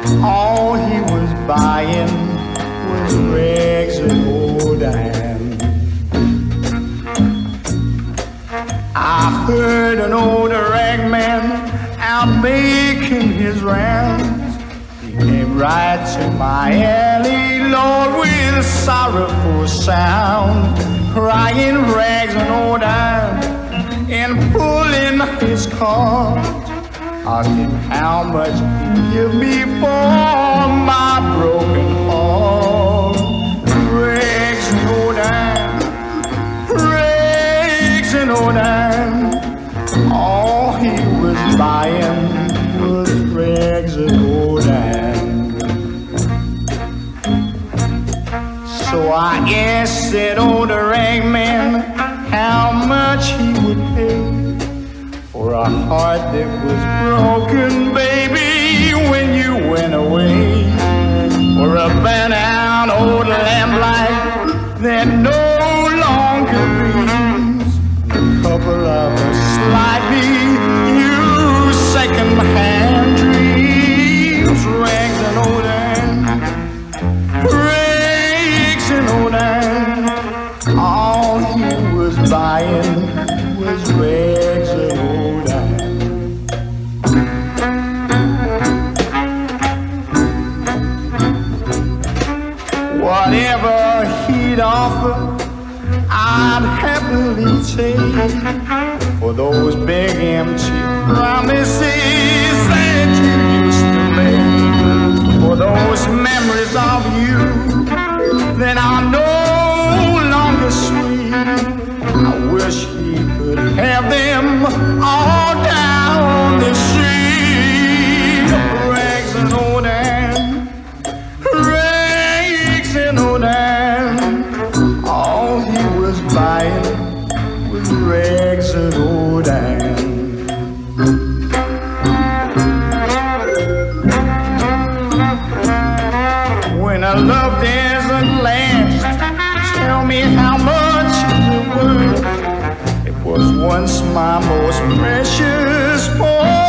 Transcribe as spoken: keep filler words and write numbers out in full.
all he was buying was rags and old iron. I heard an old rag man out making his rounds. He came right to my alley, Lord, with a sorrowful sound, crying rags and old iron and pulling his cart. Asked him how much he'd give me for my broken heart. Rags and old iron, rags and old iron, all he was buying was rags and old iron. So I asked that old rag man how much he would pay for a heart that was broken, baby, when you went away. For a burnt-out old lamplight that no longer beams, a couple of slightly used second-hand dreams. Rags and old iron, rags and old iron, all he was buying was rags and old iron. Whatever he'd offer, I'd happily take for those big empty promises that you used to make, for those memories of you that are no longer sweet. I wish he could have them all down the street. Rags and old iron, rags and old iron, all he was buying was rags and old iron. When a love doesn't last, tell me how much it was. It was once my most precious poem.